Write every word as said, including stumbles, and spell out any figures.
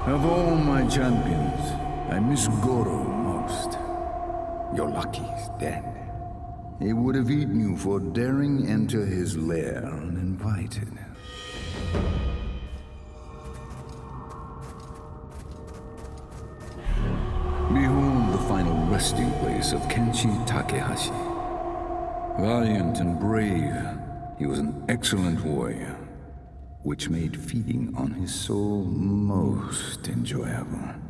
Of all my champions, I miss Goro most. You're lucky he's dead. He would have eaten you for daring enter his lair uninvited. Behold the final resting place of Kenshi Takehashi. Valiant and brave, he was an excellent warrior, which made feeding on his soul most enjoyable.